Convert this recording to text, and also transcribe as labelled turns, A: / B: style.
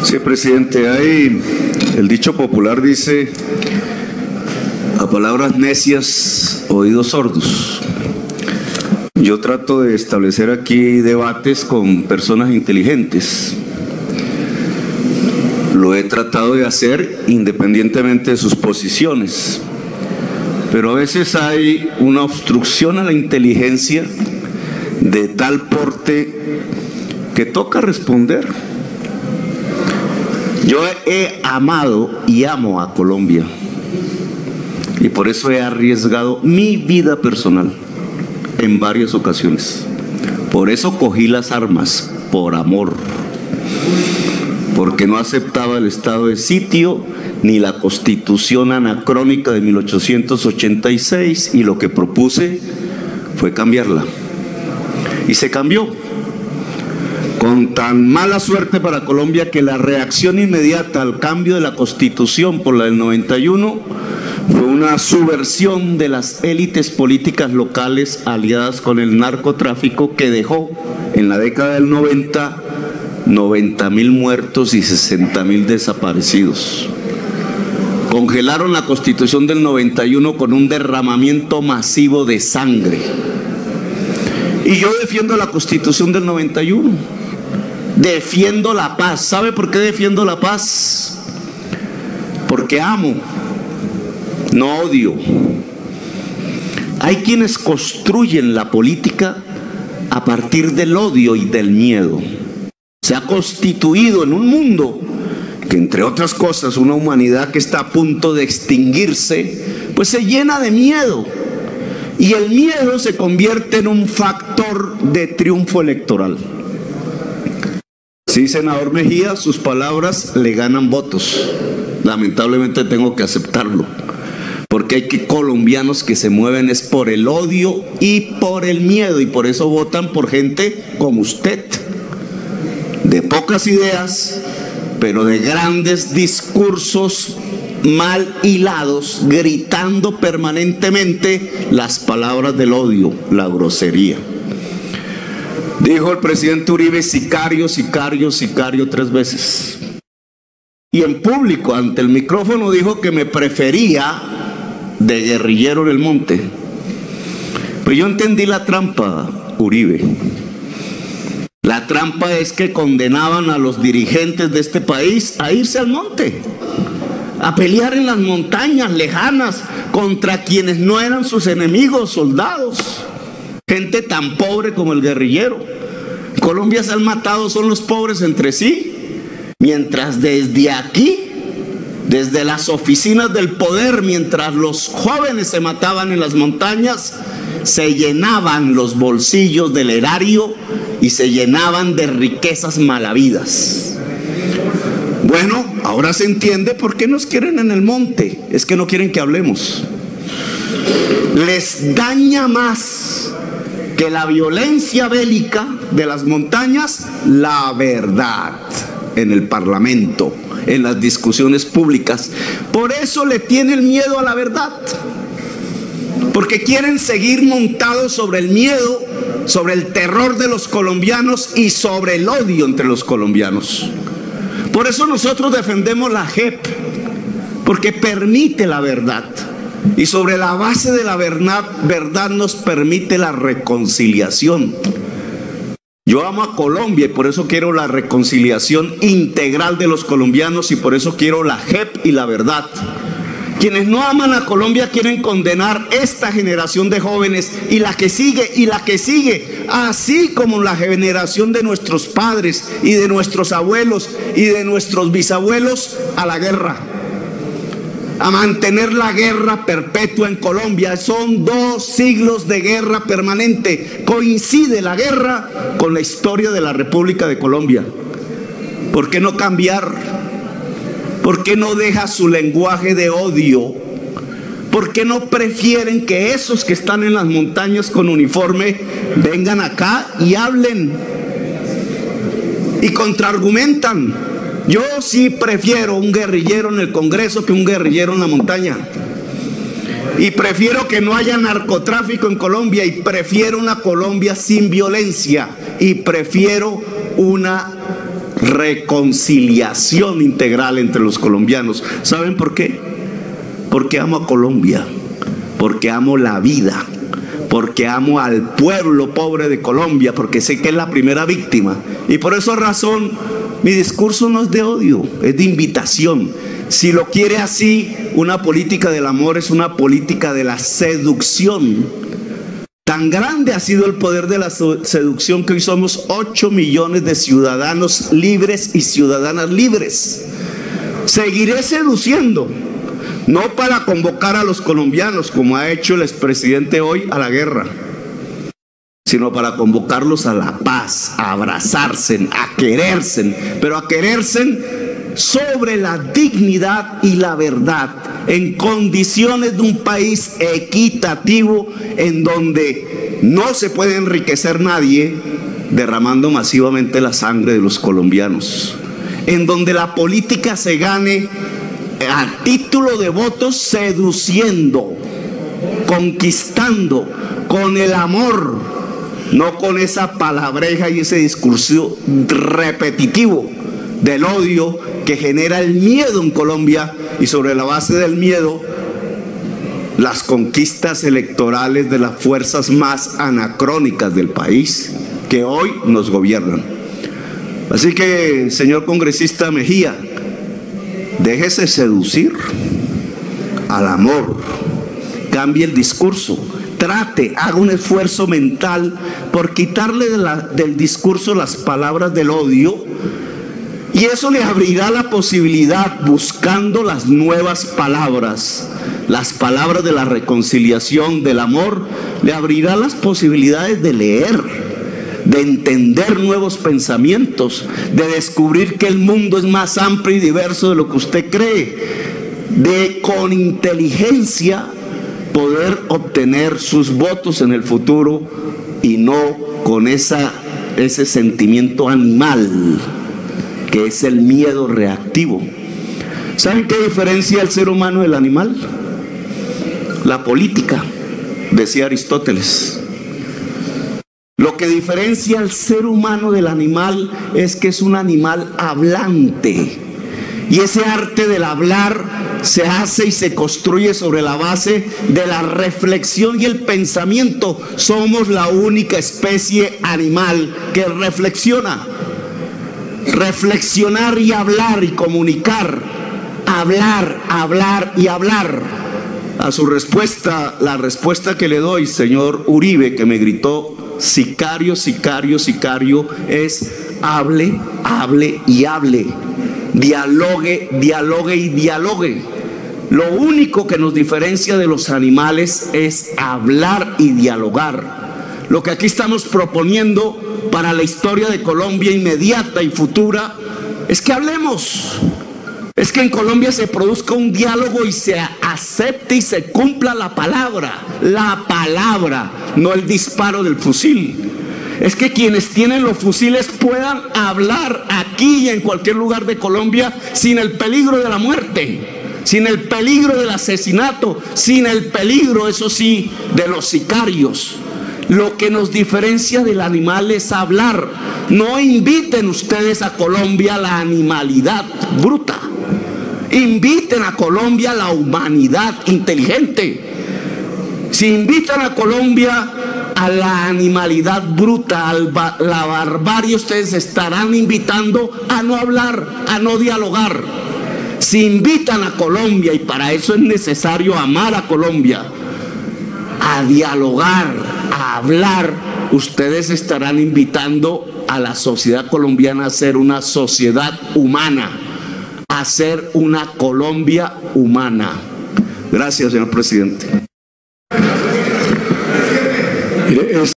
A: Sí, presidente, hay el dicho popular dice: a palabras necias, oídos sordos. Yo trato de establecer aquí debates con personas inteligentes. Lo he tratado de hacer independientemente de sus posiciones, pero a veces hay una obstrucción a la inteligencia de tal porte que toca responder. Yo he amado y amo a Colombia, y por eso he arriesgado mi vida personal en varias ocasiones. Por eso cogí las armas, por amor, porque no aceptaba el estado de sitio ni la Constitución anacrónica de 1886, y lo que propuse fue cambiarla, y se cambió. Con tan mala suerte para Colombia que la reacción inmediata al cambio de la Constitución por la del 91 fue una subversión de las élites políticas locales aliadas con el narcotráfico, que dejó en la década del 90.000 muertos y 60.000 desaparecidos. Congelaron la Constitución del 91 con un derramamiento masivo de sangre. Y yo defiendo la Constitución del 91. Defiendo la paz. ¿Sabe por qué defiendo la paz? Porque amo, no odio. Hay quienes construyen la política a partir del odio y del miedo. Se ha constituido en un mundo que, entre otras cosas, una humanidad que está a punto de extinguirse, pues se llena de miedo. Y el miedo se convierte en un factor de triunfo electoral. Sí, senador Mejía, sus palabras le ganan votos. Lamentablemente tengo que aceptarlo, porque hay colombianos que se mueven es por el odio y por el miedo, y por eso votan por gente como usted, de pocas ideas, pero de grandes discursos mal hilados, gritando permanentemente las palabras del odio, la grosería. Dijo el presidente Uribe: sicario, sicario, sicario 3 veces. Y en público, ante el micrófono, dijo que me prefería de guerrillero en el monte. Pues yo entendí la trampa, Uribe. La trampa es que condenaban a los dirigentes de este país a irse al monte, a pelear en las montañas lejanas contra quienes no eran sus enemigos, soldados, gente tan pobre como el guerrillero. En Colombia se han matado son los pobres entre sí, mientras desde aquí, desde las oficinas del poder, mientras los jóvenes se mataban en las montañas, se llenaban los bolsillos del erario y se llenaban de riquezas malavidas. Bueno, ahora se entiende por qué nos quieren en el monte. Es que no quieren que hablemos. Les daña más que la violencia bélica de las montañas la verdad en el Parlamento, en las discusiones públicas. Por eso le tienen miedo a la verdad, porque quieren seguir montados sobre el miedo, sobre el terror de los colombianos y sobre el odio entre los colombianos. Por eso nosotros defendemos la JEP, porque permite la verdad, y sobre la base de la verdad nos permite la reconciliación. Yo amo a Colombia y por eso quiero la reconciliación integral de los colombianos, y por eso quiero la JEP y la verdad. Quienes no aman a Colombia quieren condenar esta generación de jóvenes y la que sigue y la que sigue, así como la generación de nuestros padres y de nuestros abuelos y de nuestros bisabuelos, a la guerra, a mantener la guerra perpetua en Colombia. Son 2 siglos de guerra permanente. Coincide la guerra con la historia de la República de Colombia. ¿Por qué no cambiar? ¿Por qué no deja su lenguaje de odio? ¿Por qué no prefieren que esos que están en las montañas con uniforme vengan acá y hablen y contraargumentan? Yo sí prefiero un guerrillero en el Congreso que un guerrillero en la montaña. Y prefiero que no haya narcotráfico en Colombia, y prefiero una Colombia sin violencia, y prefiero una reconciliación integral entre los colombianos. ¿Saben por qué? Porque amo a Colombia, porque amo la vida, porque amo al pueblo pobre de Colombia, porque sé que es la primera víctima. Y por esa razón mi discurso no es de odio, es de invitación. Si lo quiere así, una política del amor es una política de la seducción. Tan grande ha sido el poder de la seducción que hoy somos 8 millones de ciudadanos libres y ciudadanas libres. Seguiré seduciendo, no para convocar a los colombianos, como ha hecho el expresidente hoy, a la guerra, sino para convocarlos a la paz, a abrazarse, a quererse, pero a quererse sobre la dignidad y la verdad, en condiciones de un país equitativo, en donde no se puede enriquecer nadie derramando masivamente la sangre de los colombianos, en donde la política se gane a título de votos, seduciendo, conquistando, con el amor, no con esa palabreja y ese discurso repetitivo del odio que genera el miedo en Colombia, y sobre la base del miedo las conquistas electorales de las fuerzas más anacrónicas del país que hoy nos gobiernan. Así que, señor congresista Mejía, déjese seducir al amor, cambie el discurso, haga un esfuerzo mental por quitarle del discurso las palabras del odio, y eso le abrirá la posibilidad, buscando las nuevas palabras, las palabras de la reconciliación, del amor, le abrirá las posibilidades de leer, de entender nuevos pensamientos, de descubrir que el mundo es más amplio y diverso de lo que usted cree, de con inteligencia poder obtener sus votos en el futuro, y no con ese sentimiento animal que es el miedo reactivo. ¿Saben qué diferencia el ser humano del animal? La política, decía Aristóteles. Lo que diferencia al ser humano del animal es que es un animal hablante, y ese arte del hablar se hace y se construye sobre la base de la reflexión y el pensamiento. Somos la única especie animal que reflexiona. Reflexionar y hablar y comunicar, hablar y hablar. A su respuesta, la respuesta que le doy, señor Uribe, que me gritó sicario, sicario, sicario, es hable, hable y hable, dialogue, dialogue y dialogue. Lo único que nos diferencia de los animales es hablar y dialogar. Lo que aquí estamos proponiendo para la historia de Colombia inmediata y futura es que hablemos, es que en Colombia se produzca un diálogo y se acepte y se cumpla la palabra, no el disparo del fusil. Es que quienes tienen los fusiles puedan hablar aquí y en cualquier lugar de Colombia sin el peligro de la muerte, sin el peligro del asesinato, sin el peligro, eso sí, de los sicarios. Lo que nos diferencia del animal es hablar. No inviten ustedes a Colombia a la animalidad bruta. Inviten a Colombia a la humanidad inteligente. Si invitan a Colombia a la animalidad bruta, a la barbarie, ustedes estarán invitando a no hablar, a no dialogar. Si invitan a Colombia, y para eso es necesario amar a Colombia, a dialogar, a hablar, ustedes estarán invitando a la sociedad colombiana a ser una sociedad humana, a ser una Colombia humana. Gracias, señor presidente.